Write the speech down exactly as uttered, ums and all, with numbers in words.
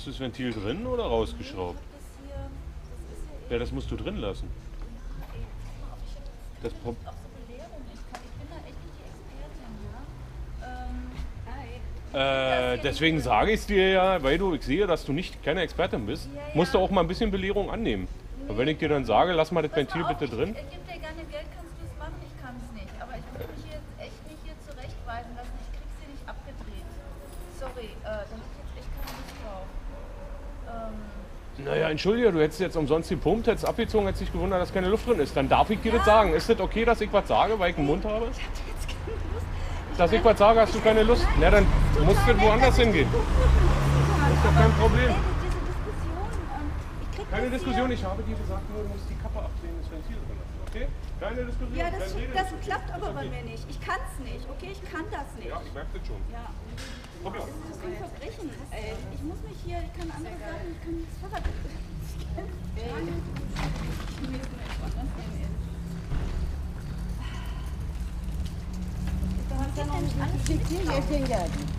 Hast du das Ventil drin oder rausgeschraubt? Das hier, das ist ja Ja, das musst du drin lassen. eh, pass mal auf, ich hab Das jetzt Pro auch so Belehrung. Ich, kann, ich bin da echt nicht die Expertin, ja. Ähm, hi. Äh, deswegen sage ich es dir ja, weil du, ich sehe, dass du nicht keine Expertin bist, Ja, ja. musst du auch mal ein bisschen Belehrung annehmen. Und wenn ich dir dann sage, lass mal das Pass Ventil mal auf, bitte drin. Ich, ich gebe dir gerne Geld, kannst du es machen, ich kann es nicht. Aber ich muss mich hier jetzt echt nicht hier zurechtweisen lassen. Ich krieg's hier nicht abgedreht. Sorry, äh, da hab ich jetzt echt keine Lust drauf. Ähm, Naja, entschuldige, du hättest jetzt umsonst gepumpt, hättest abgezogen, hättest dich gewundert, dass keine Luft drin ist. Dann darf ich dir das sagen. Ist das okay, dass ich was sage, weil ich einen Mund habe? ich hatte jetzt keine Lust. Dass ich was sage, hast du keine Lust? Na, dann musst du woanders hingehen. Ist doch kein Problem. Ey, diese Diskussion, ähm, ich krieg Keine das Diskussion, hier. ich habe dir gesagt, nur du musst die Kappe abdrehen, das Ventil drin lassen, okay? Keine Diskussion. Ja, das, keine Rede. das klappt aber Ist bei okay. mir nicht. Ich kann's nicht, okay? Ich kann das nicht. Ja, ich merke das schon. Ja. Probier. Das ist ein Verbrechen. Ey. Ich muss mich hier, ich kann andere Sachen, ich kann das Fahrrad. Ich kann ich muss mir jetzt woanders hin. Du hast ja noch nicht alles Hier stehen